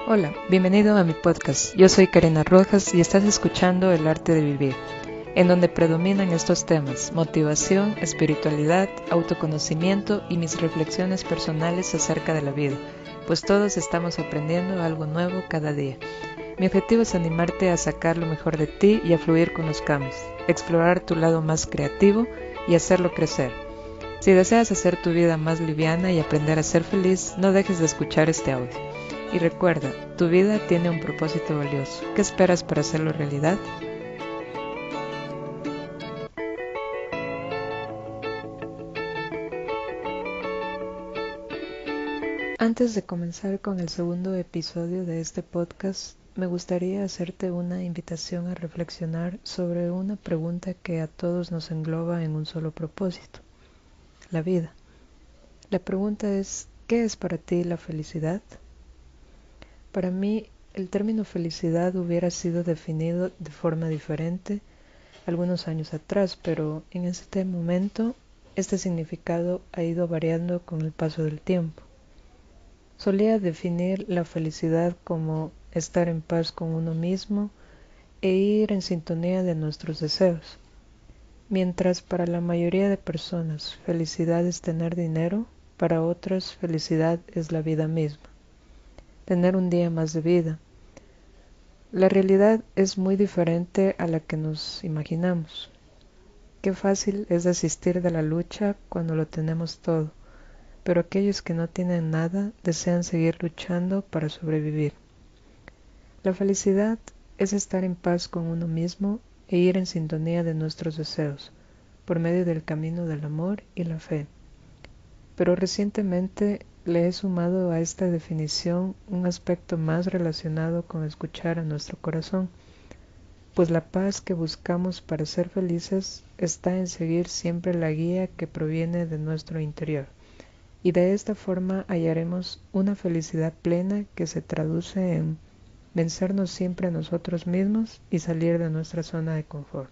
Hola, bienvenido a mi podcast. Yo soy Karina Rojas y estás escuchando El Arte de Vivir, en donde predominan estos temas: motivación, espiritualidad, autoconocimiento y mis reflexiones personales acerca de la vida, pues todos estamos aprendiendo algo nuevo cada día. Mi objetivo es animarte a sacar lo mejor de ti y a fluir con los cambios, explorar tu lado más creativo y hacerlo crecer. Si deseas hacer tu vida más liviana y aprender a ser feliz, no dejes de escuchar este audio. Y recuerda, tu vida tiene un propósito valioso. ¿Qué esperas para hacerlo realidad? Antes de comenzar con el segundo episodio de este podcast, me gustaría hacerte una invitación a reflexionar sobre una pregunta que a todos nos engloba en un solo propósito: la vida. La pregunta es: ¿qué es para ti la felicidad? Para mí, el término felicidad hubiera sido definido de forma diferente algunos años atrás, pero en este momento este significado ha ido variando con el paso del tiempo. Solía definir la felicidad como estar en paz con uno mismo e ir en sintonía de nuestros deseos. Mientras para la mayoría de personas felicidad es tener dinero, para otras felicidad es la vida misma, tener un día más de vida. La realidad es muy diferente a la que nos imaginamos. Qué fácil es desistir de la lucha cuando lo tenemos todo, pero aquellos que no tienen nada desean seguir luchando para sobrevivir. La felicidad es estar en paz con uno mismo e ir en sintonía de nuestros deseos, por medio del camino del amor y la fe. Pero recientemente le he sumado a esta definición un aspecto más relacionado con escuchar a nuestro corazón, pues la paz que buscamos para ser felices está en seguir siempre la guía que proviene de nuestro interior, y de esta forma hallaremos una felicidad plena que se traduce en vencernos siempre a nosotros mismos y salir de nuestra zona de confort.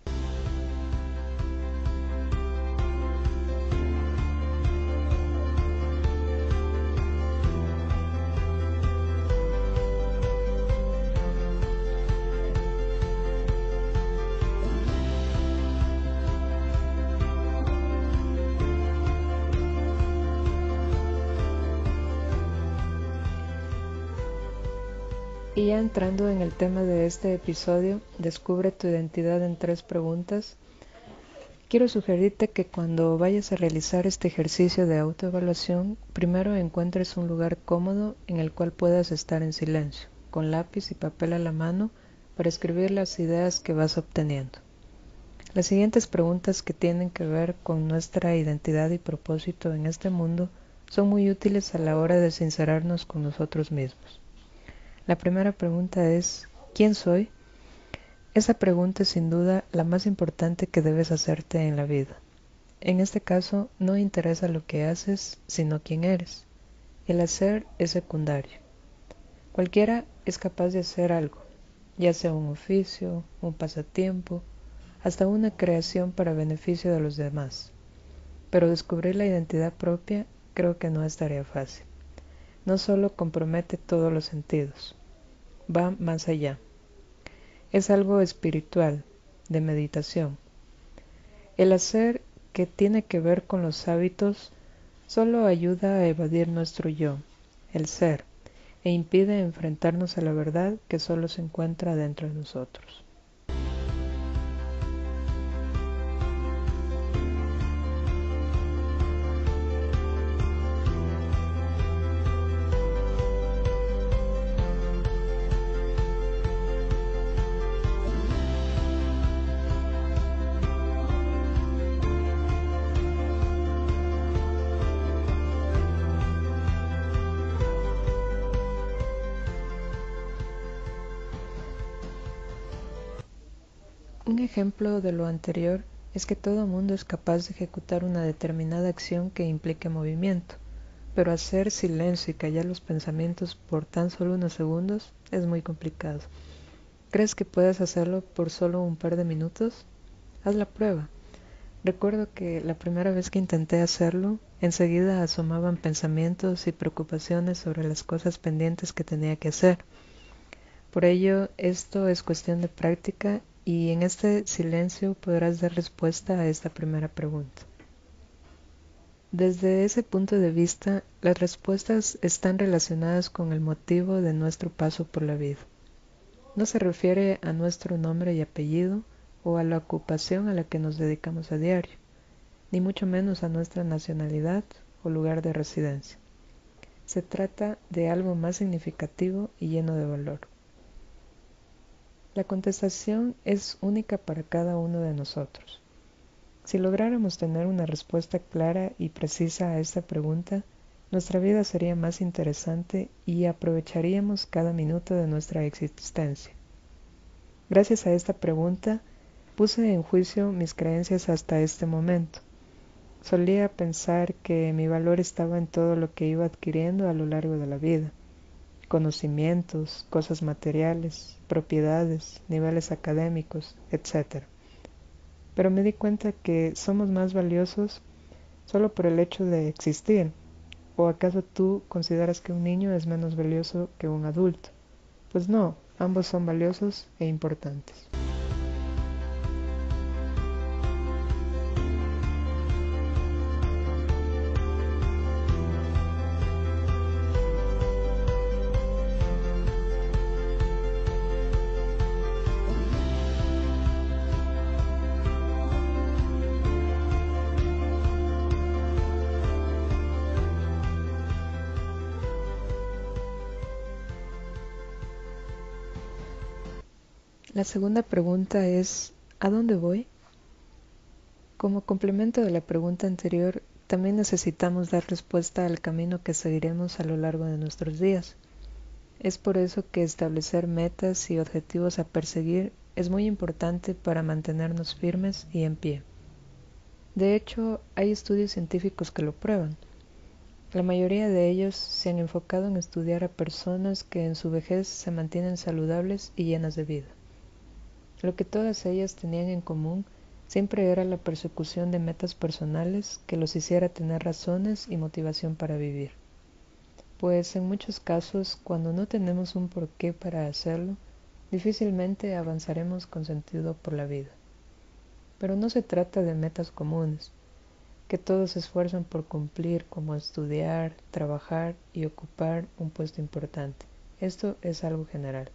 Y ya entrando en el tema de este episodio, descubre tu identidad en 3 preguntas. Quiero sugerirte que cuando vayas a realizar este ejercicio de autoevaluación, primero encuentres un lugar cómodo en el cual puedas estar en silencio, con lápiz y papel a la mano para escribir las ideas que vas obteniendo. Las siguientes preguntas, que tienen que ver con nuestra identidad y propósito en este mundo, son muy útiles a la hora de sincerarnos con nosotros mismos. La primera pregunta es: ¿quién soy? Esa pregunta es sin duda la más importante que debes hacerte en la vida. En este caso, no interesa lo que haces, sino quién eres. El hacer es secundario. Cualquiera es capaz de hacer algo, ya sea un oficio, un pasatiempo, hasta una creación para beneficio de los demás. Pero descubrir la identidad propia creo que no es tarea fácil. No solo compromete todos los sentidos, va más allá. Es algo espiritual, de meditación. El hacer, que tiene que ver con los hábitos, solo ayuda a evadir nuestro yo, el ser, e impide enfrentarnos a la verdad que solo se encuentra dentro de nosotros. Un ejemplo de lo anterior es que todo mundo es capaz de ejecutar una determinada acción que implique movimiento, pero hacer silencio y callar los pensamientos por tan solo unos segundos es muy complicado. ¿Crees que puedes hacerlo por solo un par de minutos? Haz la prueba. Recuerdo que la primera vez que intenté hacerlo, enseguida asomaban pensamientos y preocupaciones sobre las cosas pendientes que tenía que hacer. Por ello, esto es cuestión de práctica y en este silencio podrás dar respuesta a esta primera pregunta. Desde ese punto de vista, las respuestas están relacionadas con el motivo de nuestro paso por la vida. No se refiere a nuestro nombre y apellido o a la ocupación a la que nos dedicamos a diario, ni mucho menos a nuestra nacionalidad o lugar de residencia. Se trata de algo más significativo y lleno de valor. La contestación es única para cada uno de nosotros. Si lográramos tener una respuesta clara y precisa a esta pregunta, nuestra vida sería más interesante y aprovecharíamos cada minuto de nuestra existencia. Gracias a esta pregunta, puse en juicio mis creencias hasta este momento. Solía pensar que mi valor estaba en todo lo que iba adquiriendo a lo largo de la vida: conocimientos, cosas materiales, propiedades, niveles académicos, etc. Pero me di cuenta que somos más valiosos solo por el hecho de existir. ¿O acaso tú consideras que un niño es menos valioso que un adulto? Pues no, ambos son valiosos e importantes. La segunda pregunta es: ¿a dónde voy? Como complemento de la pregunta anterior, también necesitamos dar respuesta al camino que seguiremos a lo largo de nuestros días. Es por eso que establecer metas y objetivos a perseguir es muy importante para mantenernos firmes y en pie. De hecho, hay estudios científicos que lo prueban. La mayoría de ellos se han enfocado en estudiar a personas que en su vejez se mantienen saludables y llenas de vida. Lo que todas ellas tenían en común siempre era la persecución de metas personales que los hiciera tener razones y motivación para vivir. Pues en muchos casos, cuando no tenemos un porqué para hacerlo, difícilmente avanzaremos con sentido por la vida. Pero no se trata de metas comunes, que todos se esfuerzan por cumplir, como estudiar, trabajar y ocupar un puesto importante. Esto es algo general.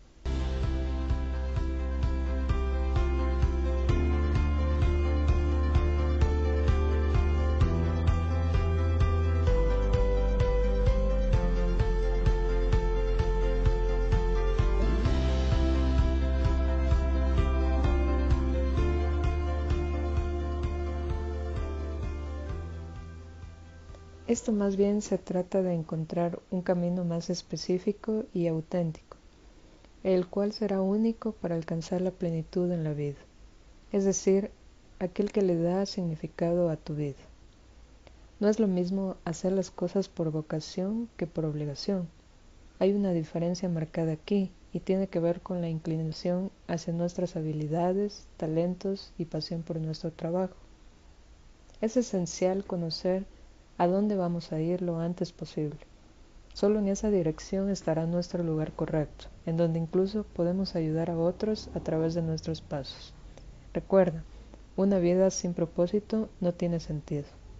Esto más bien se trata de encontrar un camino más específico y auténtico, el cual será único para alcanzar la plenitud en la vida, es decir, aquel que le da significado a tu vida. No es lo mismo hacer las cosas por vocación que por obligación. Hay una diferencia marcada aquí y tiene que ver con la inclinación hacia nuestras habilidades, talentos y pasión por nuestro trabajo. Es esencial conocer a dónde vamos a ir lo antes posible. Solo en esa dirección estará nuestro lugar correcto, en donde incluso podemos ayudar a otros a través de nuestros pasos. Recuerda, una vida sin propósito no tiene sentido.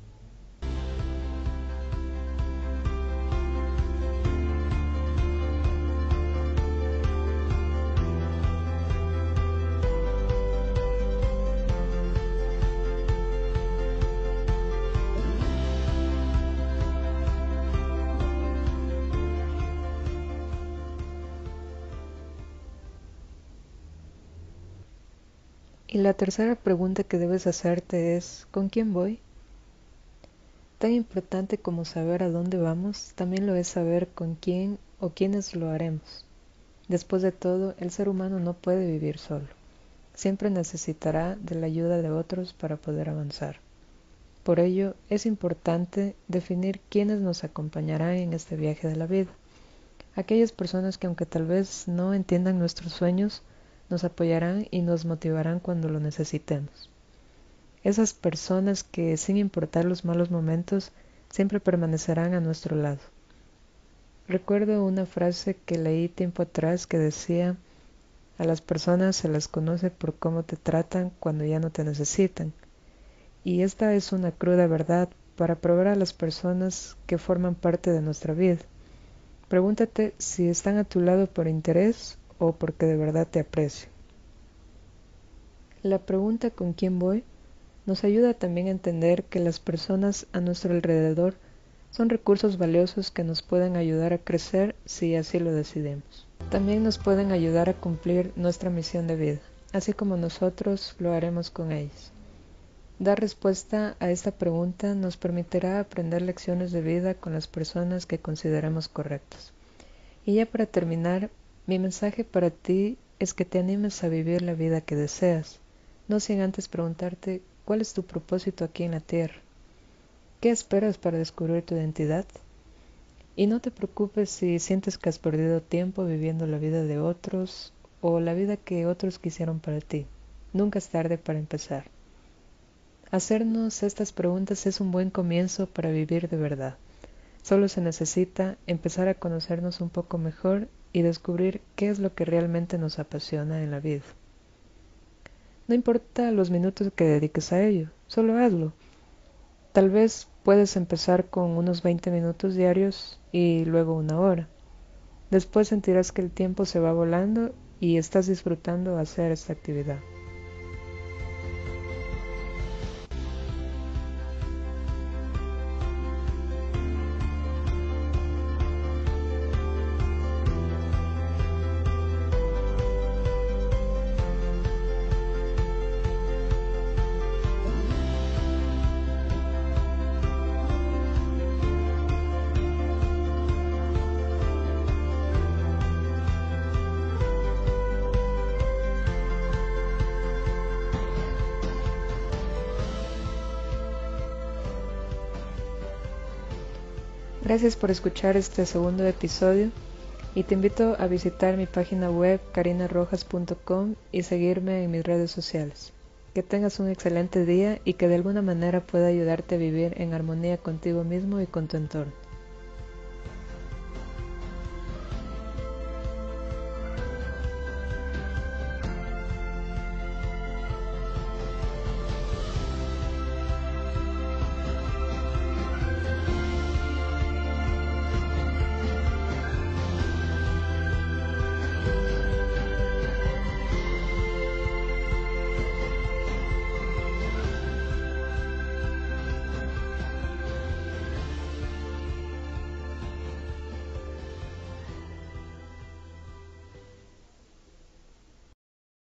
Y la tercera pregunta que debes hacerte es: ¿con quién voy? Tan importante como saber a dónde vamos, también lo es saber con quién o quiénes lo haremos. Después de todo, el ser humano no puede vivir solo. Siempre necesitará de la ayuda de otros para poder avanzar. Por ello, es importante definir quiénes nos acompañarán en este viaje de la vida. Aquellas personas que, aunque tal vez no entiendan nuestros sueños, nos apoyarán y nos motivarán cuando lo necesitemos. esas personas que, sin importar los malos momentos, siempre permanecerán a nuestro lado. Recuerdo una frase que leí tiempo atrás que decía: a las personas se las conoce por cómo te tratan cuando ya no te necesitan. Y esta es una cruda verdad para probar a las personas que forman parte de nuestra vida. Pregúntate si están a tu lado por interés o porque de verdad te aprecian. La pregunta ¿con quién voy? Nos ayuda también a entender que las personas a nuestro alrededor son recursos valiosos que nos pueden ayudar a crecer si así lo decidimos. También nos pueden ayudar a cumplir nuestra misión de vida, así como nosotros lo haremos con ellos. Dar respuesta a esta pregunta nos permitirá aprender lecciones de vida con las personas que consideremos correctas. Y ya para terminar, mi mensaje para ti es que te animes a vivir la vida que deseas, no sin antes preguntarte cuál es tu propósito aquí en la tierra. ¿Qué esperas para descubrir tu identidad? Y no te preocupes si sientes que has perdido tiempo viviendo la vida de otros o la vida que otros quisieron para ti. Nunca es tarde para empezar. Hacernos estas preguntas es un buen comienzo para vivir de verdad. Solo se necesita empezar a conocernos un poco mejor y descubrir qué es lo que realmente nos apasiona en la vida. No importa los minutos que dediques a ello, solo hazlo. Tal vez puedes empezar con unos 20 minutos diarios y luego una hora. Después sentirás que el tiempo se va volando y estás disfrutando hacer esta actividad. Gracias por escuchar este segundo episodio y te invito a visitar mi página web carinarrojas.com y seguirme en mis redes sociales. Que tengas un excelente día y que de alguna manera pueda ayudarte a vivir en armonía contigo mismo y con tu entorno.